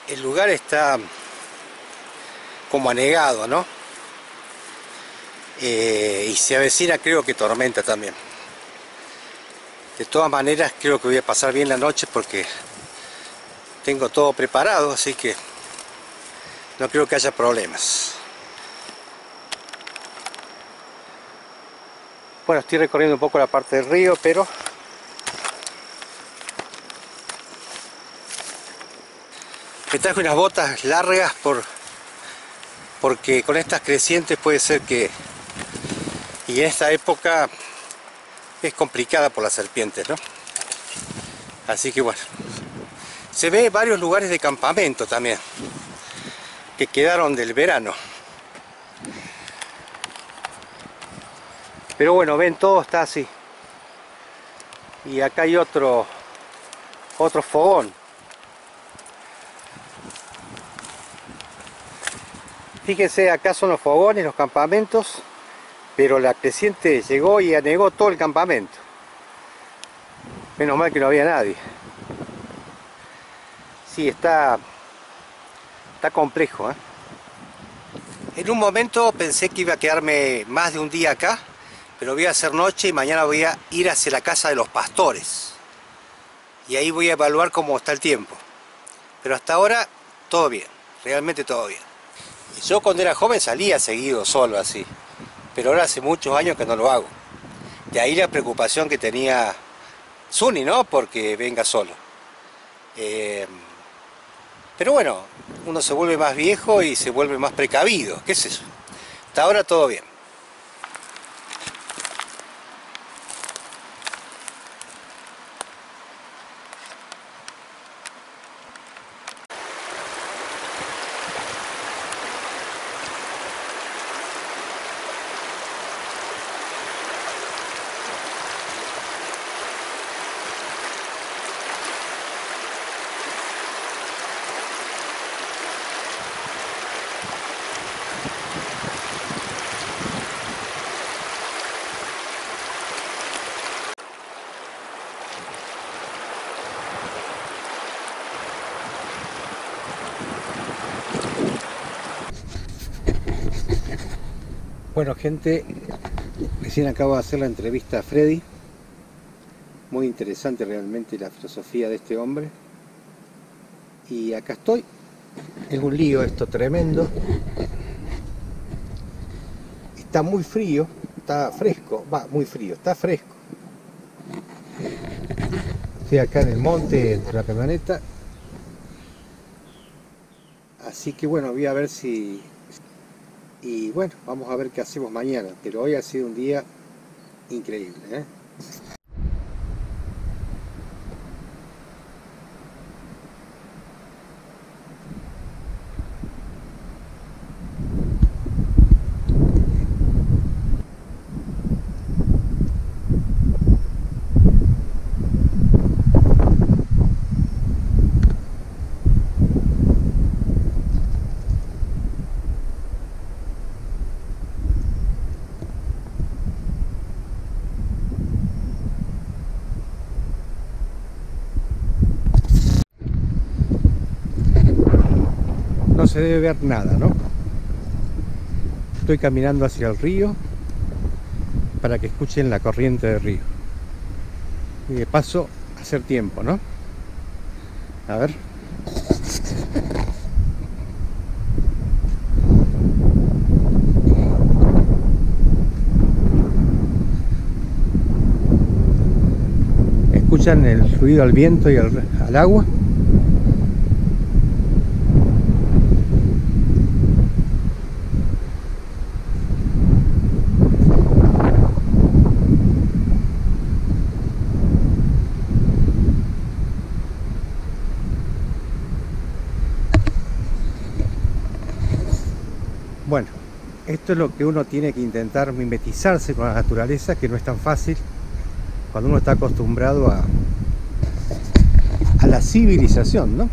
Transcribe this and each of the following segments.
El lugar está como anegado, ¿no? Y se avecina, creo que tormenta también. De todas maneras, creo que voy a pasar bien la noche porque tengo todo preparado, así que no creo que haya problemas. Bueno, estoy recorriendo un poco la parte del río, pero me traje unas botas largas porque con estas crecientes puede ser que, y en esta época es complicada por las serpientes, ¿no? Así que bueno, se ve varios lugares de campamento también que quedaron del verano. Pero bueno, ven, todo está así. Y acá hay otro fogón. Fíjense, acá son los fogones, los campamentos, pero la creciente llegó y anegó todo el campamento. Menos mal que no había nadie. Sí, está complejo, ¿eh? En un momento pensé que iba a quedarme más de un día acá, pero voy a hacer noche y mañana voy a ir hacia la casa de los pastores. Y ahí voy a evaluar cómo está el tiempo. Pero hasta ahora, todo bien, realmente todo bien. Yo cuando era joven salía seguido solo así, pero ahora hace muchos años que no lo hago. De ahí la preocupación que tenía Suni, ¿no? Porque venga solo. Pero bueno, uno se vuelve más viejo y se vuelve más precavido, ¿qué es eso? Hasta ahora todo bien. Bueno, gente, recién acabo de hacer la entrevista a Freddy. Muy interesante realmente la filosofía de este hombre. Y acá estoy. Es un lío esto tremendo. Está muy frío, está fresco, va, muy frío, está fresco. Estoy acá en el monte, entre la camioneta. Así que bueno, voy a ver si... Y bueno, vamos a ver qué hacemos mañana. Pero hoy ha sido un día increíble, ¿eh? No se debe ver nada, ¿no? Estoy caminando hacia el río para que escuchen la corriente del río. Y de paso, hacer tiempo, ¿no? A ver. ¿Escuchan el ruido al viento y al agua? Bueno, esto es lo que uno tiene que intentar mimetizarse con la naturaleza, que no es tan fácil cuando uno está acostumbrado a la civilización, ¿no?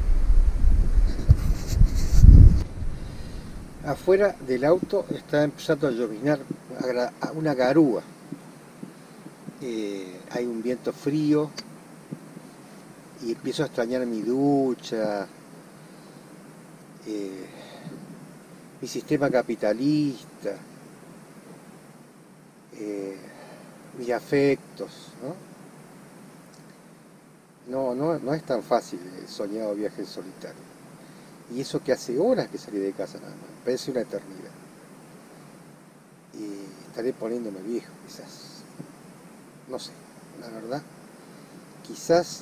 Afuera del auto está empezando a lloviznar una garúa. Hay un viento frío y empiezo a extrañar mi ducha, mi sistema capitalista, mis afectos, ¿no? No es tan fácil el soñado viaje en solitario. Y eso que hace horas que salí de casa nada más, me parece una eternidad. Y estaré poniéndome viejo, quizás. No sé, la verdad. Quizás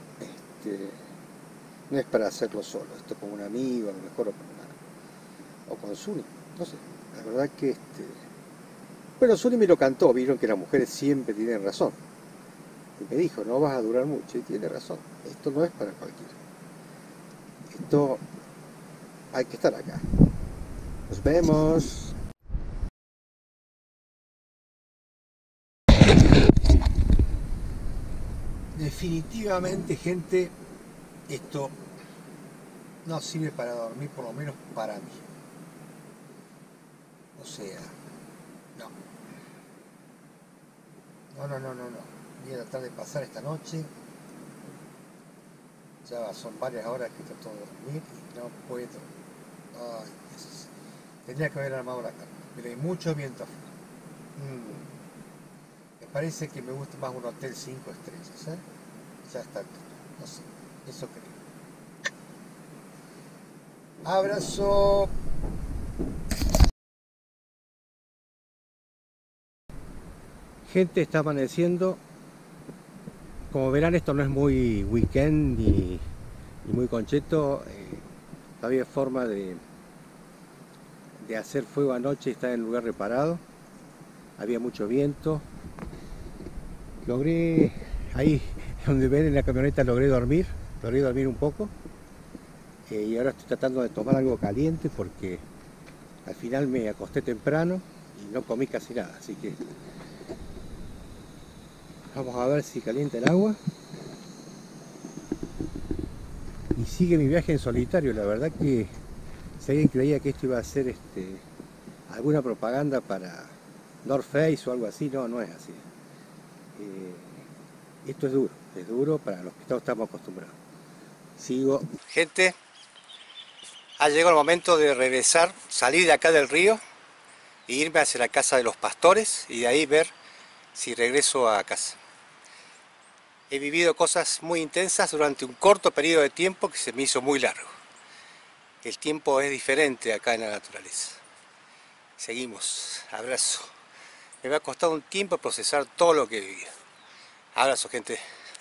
no es para hacerlo solo, esto con un amigo, a lo mejor, o con Zuni, no sé. La verdad que bueno, Zuni me lo cantó, vieron que las mujeres siempre tienen razón. Y me dijo, no vas a durar mucho, y tiene razón. Esto no es para cualquiera. Esto hay que estar acá. Nos vemos. Definitivamente, gente, esto no sirve para dormir, por lo menos para mí. O sea, no. Voy a tratar de pasar esta noche. Ya son varias horas que trato de dormir y no puedo. Ay, Dios. Tendría que haber armado la cama, pero hay mucho viento afuera. Me parece que me gusta más un hotel 5 estrellas, ¿eh? Ya está, no sé, eso creo. Abrazo. Gente, está amaneciendo. Como verán, esto no es muy weekend ni muy concheto. No había forma de hacer fuego anoche y estar en lugar reparado. Había mucho viento. Logré, ahí donde ven en la camioneta, logré dormir un poco. Y ahora estoy tratando de tomar algo caliente porque al final me acosté temprano y no comí casi nada. Así que vamos a ver si calienta el agua. Y sigue mi viaje en solitario. La verdad que si alguien creía que esto iba a ser alguna propaganda para North Face o algo así, no es así. Esto es duro para los que todos estamos acostumbrados. Sigo. Gente, ha llegado el momento de regresar, salir de acá del río e irme hacia la casa de los pastores y de ahí ver si regreso a casa. He vivido cosas muy intensas durante un corto periodo de tiempo que se me hizo muy largo. El tiempo es diferente acá en la naturaleza. Seguimos. Abrazo. Me va a costar un tiempo procesar todo lo que he vivido. Abrazo, gente.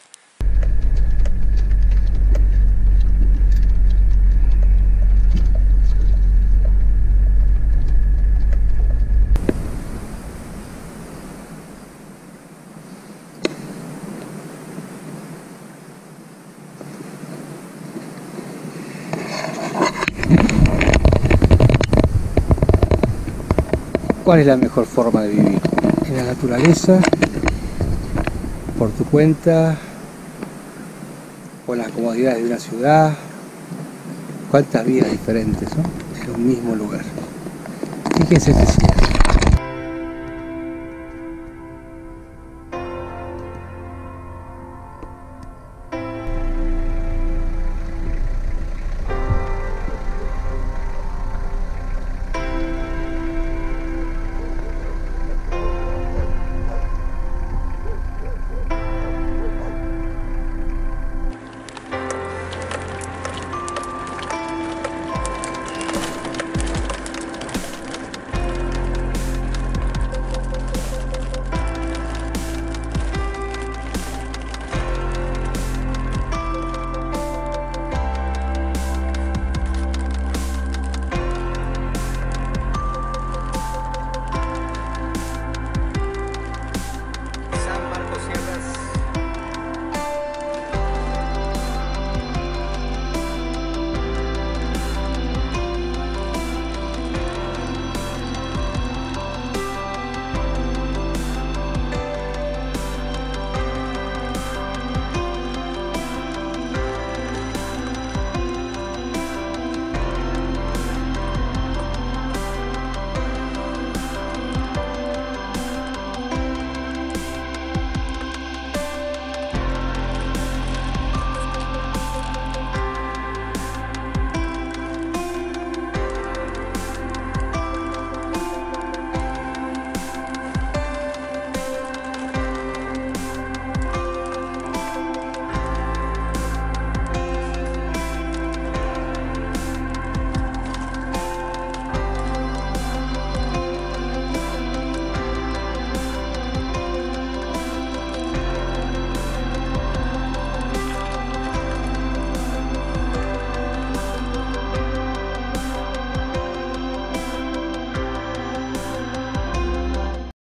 ¿Cuál es la mejor forma de vivir? En la naturaleza, por tu cuenta, con las comodidades de una ciudad. Cuántas vidas diferentes, ¿no? En un mismo lugar. Fíjense que sí.